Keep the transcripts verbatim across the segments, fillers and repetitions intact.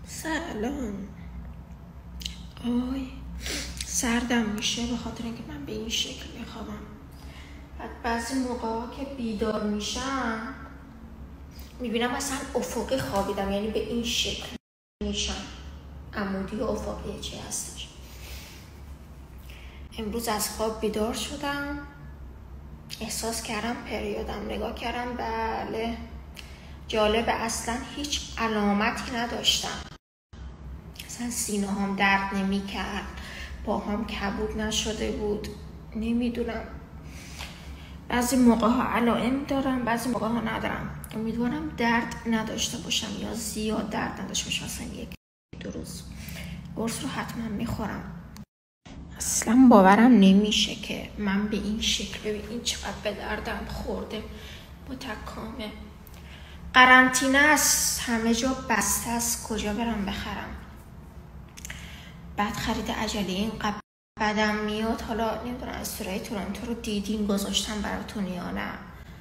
سلام. آی سردم میشه به خاطر اینکه من به این شکل میخوابم. بعد بعضی موقع ها که بیدار میشم میبینم مثلا افقی خوابیدم، یعنی به این شکل میشم. عمودی و افقی چی هستش. امروز از خواب بیدار شدم، احساس کردم پریودم، نگاه کردم، بله جالبه، اصلا هیچ علامتی نداشتم، اصلا سینه هم درد نمی کرد، پاهم کبود نشده بود. نمیدونم، بعضی موقع ها علائم دارم، بعضی موقع ها ندارم. امیدوارم درد نداشته باشم یا زیاد درد نداشته باشم، مثلا یک دو روز. قرص رو حتما میخورم. اصلا باورم نمیشه که من به این شکل، ببین چقدر به دردم خورده، متکامل. قرنطینه است، همه جا بسته است، کجا برم بخرم؟ بعد خرید عجله این قبل بدم میاد. حالا نمیدونم استورای تورنتو رو دیدین گذاشتم براتون یا نه،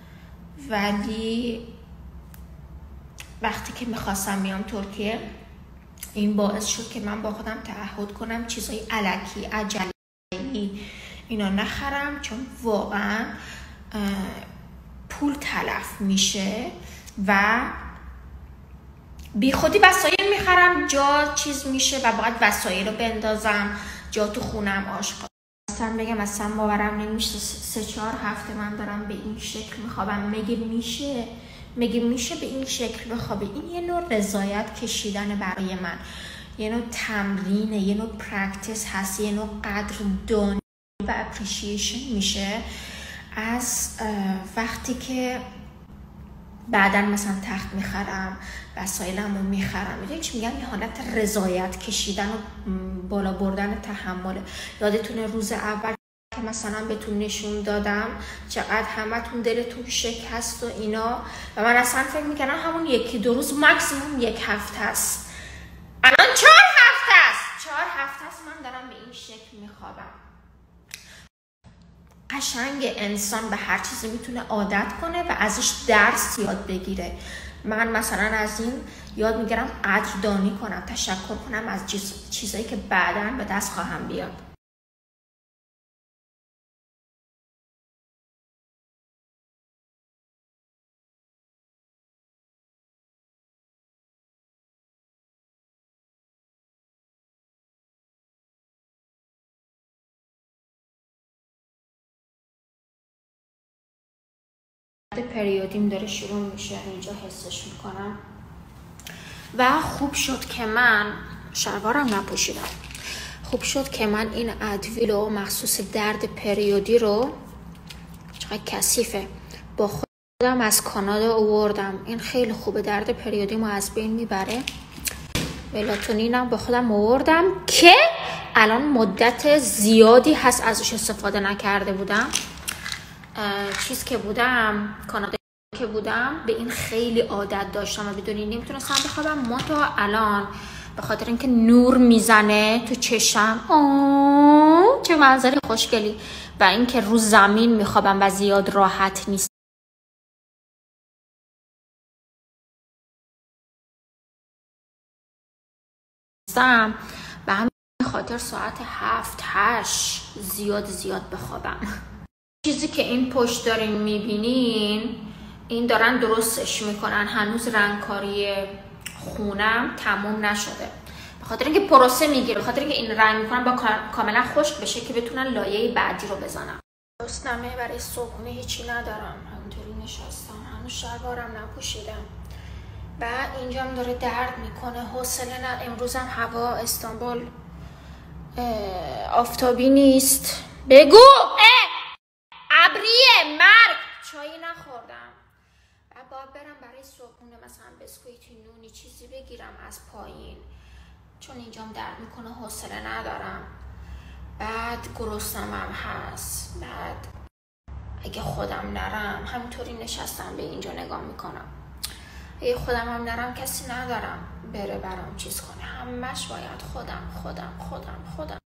ولی وقتی که میخواستم میام ترکیه این باعث شد که من با خودم تعهد کنم چیزای الکی عجله‌ای اینا نخرم، چون واقعا پول تلف میشه و بی خودی وسایل میخرم، جا چیز میشه و باید وسایل رو بندازم جا تو خونم آشغال. اصلا بگم اصلا باورم نمیشه سه چهار هفته من دارم به این شکل میخوابم. مگه میشه مگه میشه به این شکل بخوابه؟ این یه نوع رضایت کشیدن برای من، یه نوع تمرینه، یه نوع پرکتیس هست، یه نوع قدردانی و اپریشیشن میشه از وقتی که بعداً مثلا تخت میخرم، وسایلمو میخرم. میدونی چی میگم؟ یه حالت رضایت کشیدن و بالا بردن تحمله. یادتونه روز اول که مثلا بهتون نشون دادم چقدر همتون دلتون شکست و اینا، و من اصلا فکر میکنم همون یکی دو روز، ماکسیموم یک هفته است. الان چهار هفته است چهار هفته است من دارم به این شکل میخوابم. قشنگ انسان به هر چیزی میتونه عادت کنه و ازش درس یاد بگیره. من مثلا از این یاد میگیرم قدردانی کنم، تشکر کنم از چیز، چیزایی که بعداً به دست خواهم بیاد. پریودیم داره شروع میشه، اینجا حسش میکنم. و خوب شد که من شلوارم نپوشیدم. خوب شد که من این ادویل و مخصوص درد پریودی رو، چقدر کثیفه، با خودم از کانادا آوردم. این خیلی خوبه، درد پریودی ما از بین میبره. ملاتونینم با خودم آوردم که الان مدت زیادی هست ازش استفاده نکرده بودم. چیز که بودم کانادا که بودم به این خیلی عادت داشتم و بدونی نمیتونستم بخوابم. ما تا الان به خاطر اینکه نور میزنه تو چشم، آه چه منظر خوشگلی، و اینکه رو زمین میخوابم و زیاد راحت نیست. به همین خاطر ساعت هفت هشت زیاد زیاد بخوابم. چیزی که این پشت دارین میبینین این دارن درستش میکنن، هنوز رنگکاری خونم تموم نشده، به خاطر اینکه پروسه میگیره، به خاطر اینکه این رنگ میکنن با کاملا خشک بشه که بتونن لایه بعدی رو بزنم. رستمه برای صبحونه هیچی ندارم، همونطوری نشستم، هنوز شلوارم نپوشیدم و اینجام داره درد میکنه، حوصله نه. امروزم هوا استانبول آفتابی نیست. بگو ابریه مرگ. چایی نخوردم و باید برم برای صبحونه مثلا بسکویتی، نونی، چیزی بگیرم از پایین، چون اینجام درد میکنه، حوصله ندارم. بعد گرسنم هم هست. بعد اگه خودم نرم، همینطوری نشستم به اینجا نگاه میکنم، اگه خودم هم نرم کسی ندارم بره برام چیز کنه، همش باید خودم خودم خودم خودم